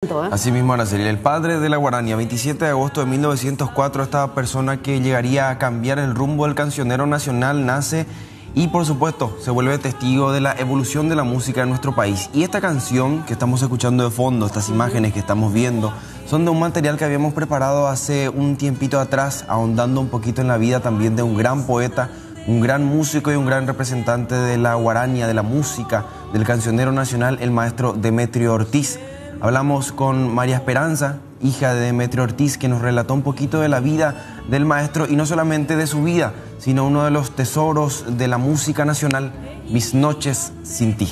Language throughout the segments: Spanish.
nacimiento, ¿eh? Así mismo, Araceli, el padre de la guarania, 27 de agosto de 1904, esta persona que llegaría a cambiar el rumbo del cancionero nacional nace y, por supuesto, se vuelve testigo de la evolución de la música en nuestro país. Y esta canción que estamos escuchando de fondo, estas imágenes que estamos viendo, son de un material que habíamos preparado hace un tiempito atrás, ahondando un poquito en la vida también de un gran poeta, un gran músico y un gran representante de la guarania, de la música, del cancionero nacional, el maestro Demetrio Ortiz. Hablamos con María Esperanza, hija de Demetrio Ortiz, que nos relató un poquito de la vida del maestro y no solamente de su vida, sino uno de los tesoros de la música nacional, Mis noches sin ti.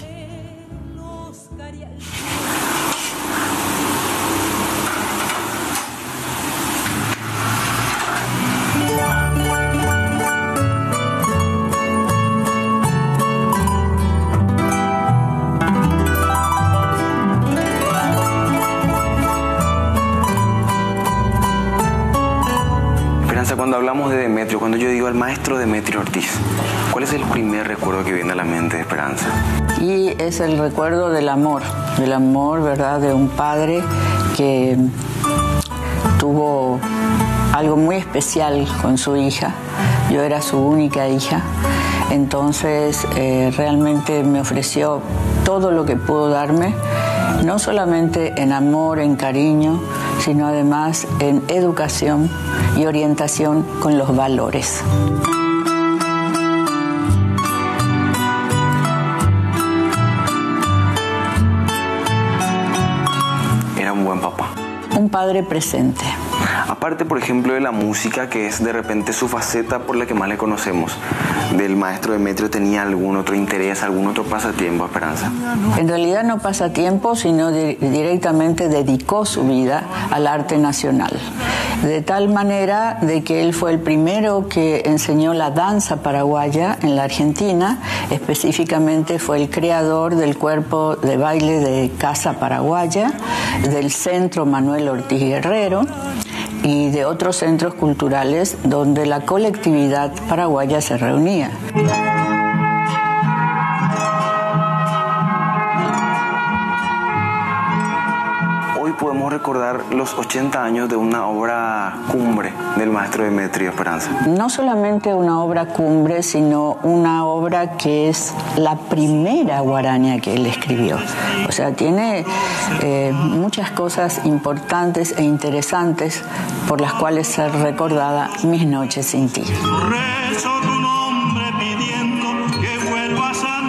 Cuando hablamos de Demetrio, cuando yo digo al maestro Demetrio Ortiz, ¿cuál es el primer recuerdo que viene a la mente de Esperanza? Y es el recuerdo del amor, ¿verdad? De un padre que tuvo algo muy especial con su hija. Yo era su única hija, entonces realmente me ofreció todo lo que pudo darme, no solamente en amor, en cariño, sino además en educación y orientación con los valores. Era un buen papá. Un padre presente. Aparte, por ejemplo, de la música, que es de repente su faceta por la que más le conocemos, ¿del maestro Demetrio tenía algún otro interés, algún otro pasatiempo, Esperanza? En realidad no pasatiempo, sino directamente dedicó su vida al arte nacional. De tal manera de que él fue el primero que enseñó la danza paraguaya en la Argentina, específicamente fue el creador del cuerpo de baile de Casa Paraguaya, del Centro Manuel Ortiz Guerrero y de otros centros culturales donde la colectividad paraguaya se reunía. Hoy podemos recordar los 80 años de una obra cumbre del maestro Demetrio, Esperanza. No solamente una obra cumbre, sino una obra que es la primera guarania que él escribió. O sea, tiene muchas cosas importantes e interesantes por las cuales ser recordada Mis noches sin ti. Rezo tu nombre pidiendo que vuelvas a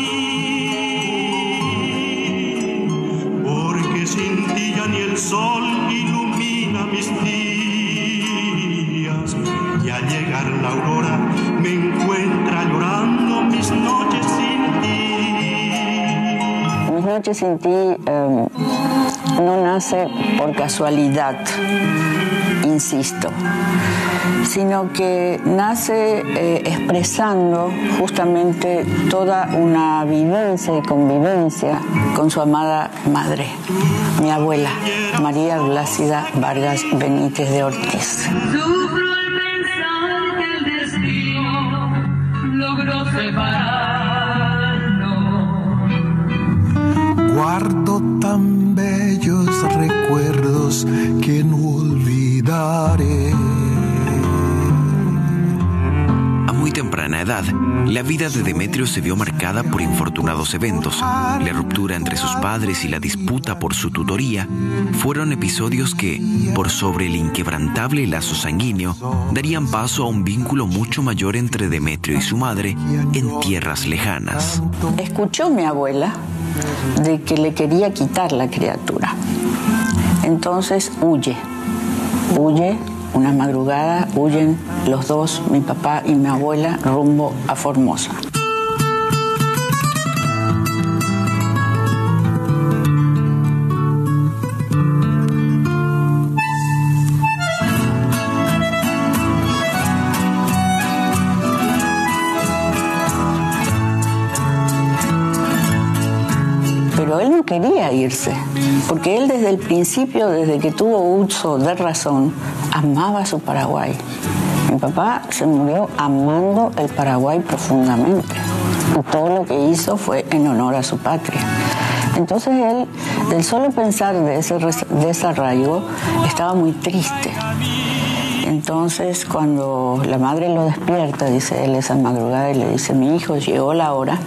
mí, porque sin ti ya ni el sol ilumina mis días, y al llegar la aurora me encuentra llorando mis noches sin ti. Mis noches sin ti no nace por casualidad, insisto, sino que nace expresando justamente toda una vivencia y convivencia con su amada madre, mi abuela, María Blácida Vargas Benítez de Ortiz. Sufro al pensar que el destino logró separarnos. Guardo tan bellos recuerdos que no olvidaré. A muy temprana edad, la vida de Demetrio se vio marcada por infortunados eventos. La ruptura entre sus padres y la disputa por su tutoría fueron episodios que, por sobre el inquebrantable lazo sanguíneo, darían paso a un vínculo mucho mayor entre Demetrio y su madre en tierras lejanas. Escuchó mi abuela de que le quería quitar la criatura. Entonces huye. Una madrugada huyen los dos, mi papá y mi abuela, rumbo a Formosa. Pero él no quería irse, porque él desde el principio, desde que tuvo uso de razón, amaba su Paraguay. Mi papá se murió amando el Paraguay profundamente. Y todo lo que hizo fue en honor a su patria. Entonces él, del solo pensar de ese desarraigo, estaba muy triste. Entonces cuando la madre lo despierta, dice él esa madrugada, y le dice: mi hijo, llegó la hora.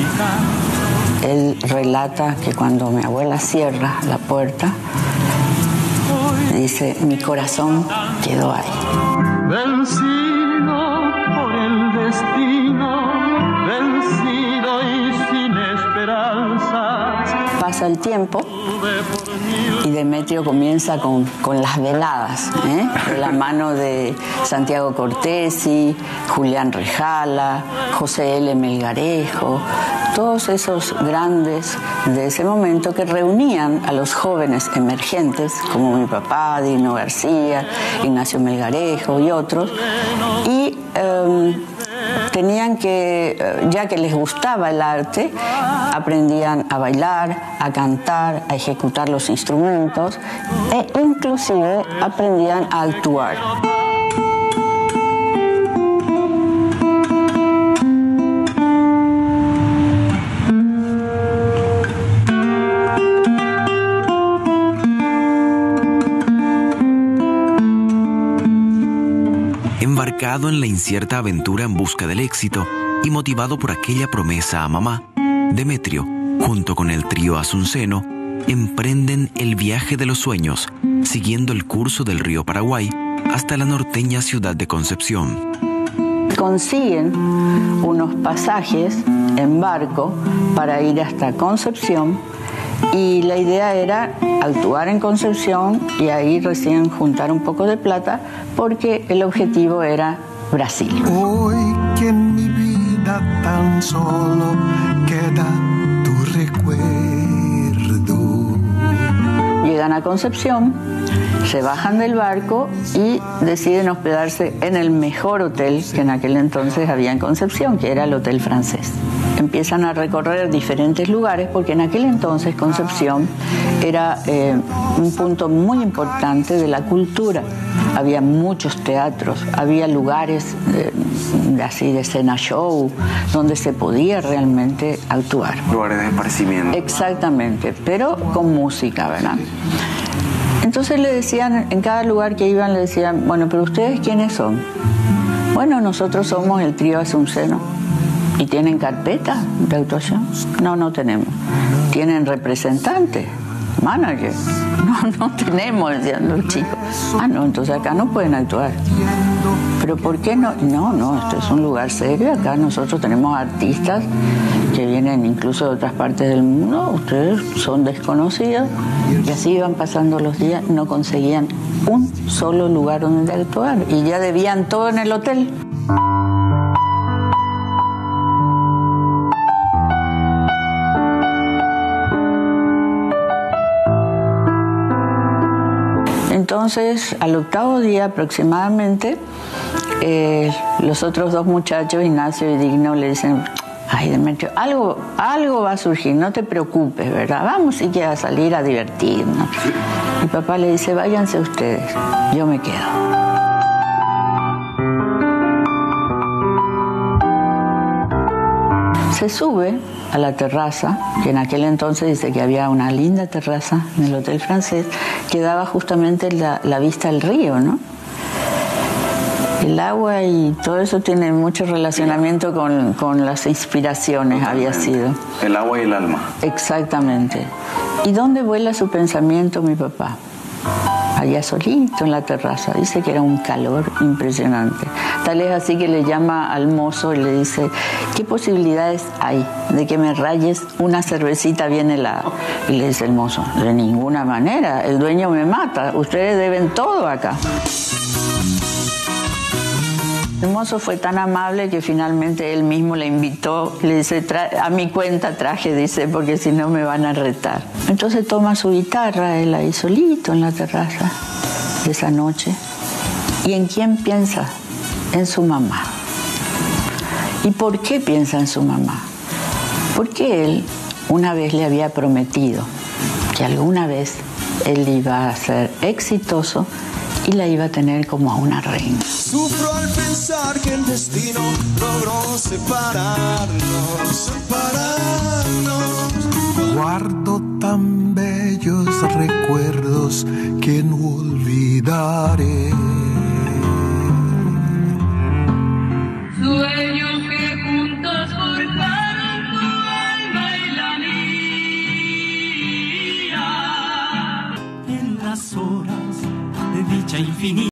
Él relata que cuando mi abuela cierra la puerta, dice: mi corazón quedó ahí. Vencido por el destino, vencido y sin esperanzas. Pasa el tiempo y Demetrio comienza con las veladas, de la mano de Santiago Cortesi, Julián Rejala, José L. Melgarejo, todos esos grandes de ese momento que reunían a los jóvenes emergentes, como mi papá, Dino García, Ignacio Melgarejo y otros, y tenían que, ya que les gustaba el arte, aprendían a bailar, a cantar, a ejecutar los instrumentos e inclusive aprendían a actuar. Embarcado en la incierta aventura en busca del éxito y motivado por aquella promesa a mamá, Demetrio, junto con el trío Asunceno, emprenden el viaje de los sueños, siguiendo el curso del río Paraguay hasta la norteña ciudad de Concepción. Consiguen unos pasajes en barco para ir hasta Concepción, y la idea era actuar en Concepción y ahí recién juntar un poco de plata, porque el objetivo era Brasil. Hoy que en mi vida tan solo queda tu recuerdo. Llegan a Concepción, se bajan del barco y deciden hospedarse en el mejor hotel que en aquel entonces había en Concepción, que era el Hotel Francés. Empiezan a recorrer diferentes lugares, porque en aquel entonces Concepción era un punto muy importante de la cultura. Había muchos teatros, había lugares así de escena show, donde se podía realmente actuar. Lugares de esparcimiento. Exactamente, pero con música, ¿verdad? Entonces le decían, en cada lugar que iban le decían: bueno, pero ¿ustedes quiénes son? Bueno, nosotros somos el trío Asunceno. ¿Y tienen carpeta de actuación? No, no tenemos. ¿Tienen representante? ¿Manager? No tenemos, decían los chicos. Ah, no, entonces acá no pueden actuar. ¿Pero por qué no? No, esto es un lugar serio. Acá nosotros tenemos artistas que vienen incluso de otras partes del mundo. Ustedes son desconocidos. Y así iban pasando los días. No conseguían un solo lugar donde actuar. Y ya debían todo en el hotel. Entonces, al octavo día aproximadamente, los otros dos muchachos, Ignacio y Digno, le dicen: ay, Demetrio, algo va a surgir, no te preocupes, ¿verdad? Vamos y que a salir a divertirnos. Mi papá le dice: váyanse ustedes, yo me quedo. Se sube a la terraza, que en aquel entonces dice que había una linda terraza en el Hotel Francés, que daba justamente la vista al río, ¿no? El agua y todo eso tiene mucho relacionamiento con las inspiraciones, había sido. El agua y el alma. Exactamente. ¿Y dónde vuela su pensamiento mi papá? Allá solito en la terraza. Dice que era un calor impresionante. Tal es así que le llama al mozo y le dice: ¿qué posibilidades hay de que me rayes una cervecita bien helada? Y le dice el mozo: de ninguna manera, el dueño me mata, ustedes deben todo acá. El mozo fue tan amable que finalmente él mismo le invitó, le dice: a mi cuenta traje, dice, porque si no me van a retar. Entonces toma su guitarra, él ahí solito en la terraza de esa noche. ¿Y en quién piensa? En su mamá. ¿Y por qué piensa en su mamá? Porque él una vez le había prometido que alguna vez él iba a ser exitoso y la iba a tener como a una reina. Sufro al pensar que el destino logró separarnos. Guardo tan bellos recuerdos que no olvidaré. Sueños que juntos forjaron tu alma y la mía. En las horas de dicha infinita.